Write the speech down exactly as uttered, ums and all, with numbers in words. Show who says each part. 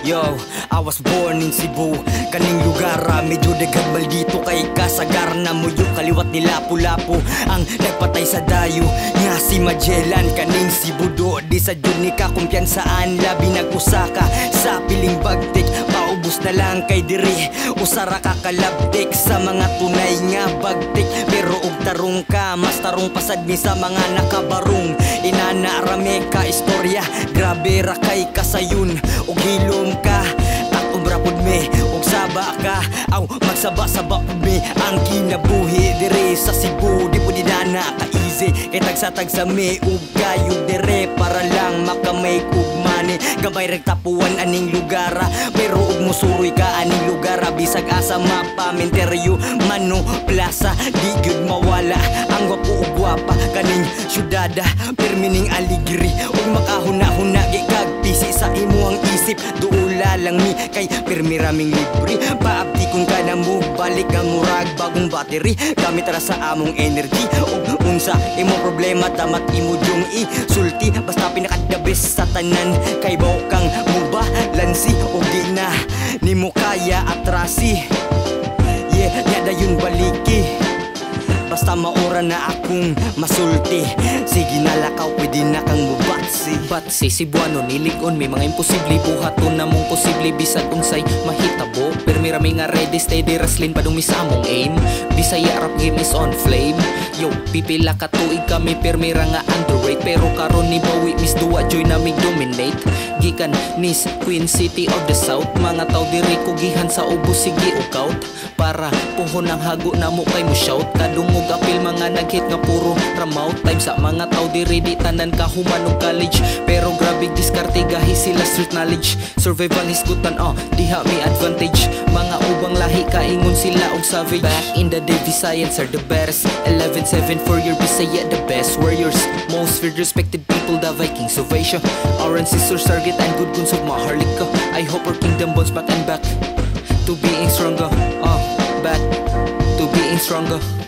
Speaker 1: Yo, I was born in Cebu. Kaning lugar, medyo dagag maldito kay kasagar na muyo kaliwat ni Lapu-Lapu ang nagpatay sa dayo nga si Magellan. Kaning Cebu do di sa jud ni ka kumpiyansaan, labi nag-usaka sa piling bagtik. Paubos na lang kay diri usara ka kalabtik sa mga tunay nga bagtik. Pero og tarong ka, mas tarong pasad mi sa mga nakabarong. Inana rame ka istorya, grabe ra kay kasayon. Og hilom ka, takong rapod me, og saba ka, aw magsaba-saba pud me. Ang kinabuhi dire sa Cebu, di po di na ka-easy. Kay tagsa-tagsa me, ug kayo dire para lang makamay ug money. Gabay ragtapuan aning lugara, pero ug musuroy ka aning lugara. Bisag asa mapamenteryo, Mano Plaza, di gyud mawala ang gwapo ug gwapa kaning syudada. Permining aligri, ug makahuna-huna gikag pisi sa imuang isip. Duula lang mi kay pirmi raming libre. Paabdi kung ka na mo balik ang murag bagong battery. Gamit ra sa among energy, ug unsa imong problema damat imo jung isulti. Basta pinakadabis sa tanan kay baw kang muba lansi, ug di na nimo kaya atrasi. Yeah, yada yun baliki, basta maura na akong masulti. Sige nalakaw, pwede na kang mubatsi.
Speaker 2: Batsi, Cebuano niligon, may mga imposible buhaton na mong posible bisag unsay mahitabo. Permi rami nga ready, steady wrestling padung mi sa among aim. Bisaya rap game is on flame. Yo, pipila ka tuig kami permi ra nga underrate. Pero karon ni bawi Miss Dua Joy na mig dominate. Gikan nis Queen City of the South, mga tao diri kugihan sa ubos sige ukaut. Para puhon ang hago na mo kay mo shout. Kadungog apil mga naghit nga puro ramaut. Time sa mga tao diri di tanan kahuman og college, pero grabe diskarte gahi sila street knowledge. Survival hisgutan oh, diha mi advantage. Mga ubang lahi kaingon sila og savage. Back in the day Visayans are the best. Eleven seven for your Bisaya the best warriors, most feared respected people, the Vikings of Asia. Our ancestors target and good guns of Maharlika. I hope our kingdom bounce back and back to being stronger. Uh, back to being stronger.